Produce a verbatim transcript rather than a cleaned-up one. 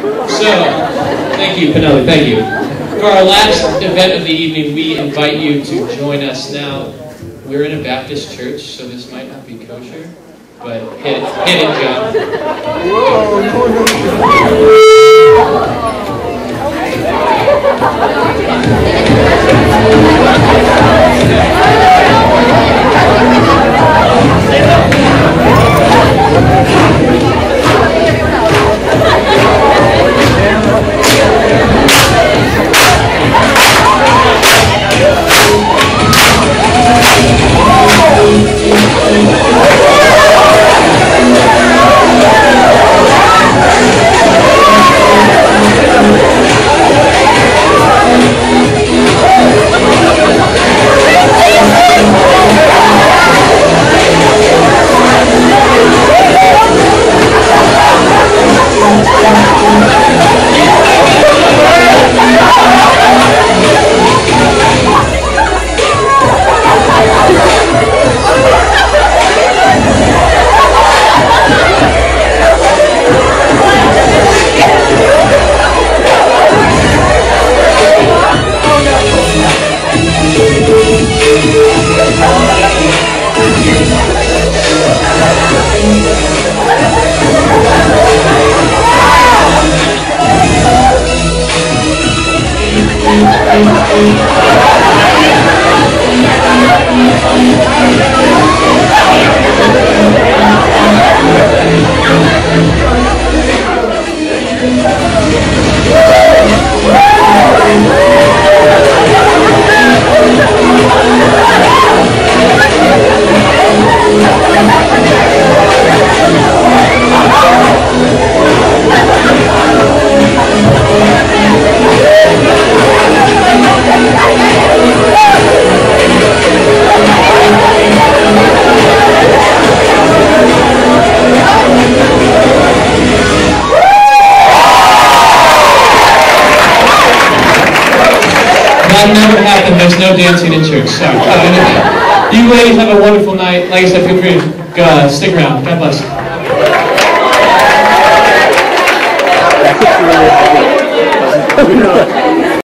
So, thank you, Penelope, thank you. For our last event of the evening, we invite you to join us now. We're in a Baptist church, so this might not be kosher, but hit it, hit it, John. That never happened. There's no dancing in church. Sorry. Uh, you ladies have a wonderful night. Like I said, feel free to uh, stick around. God bless you.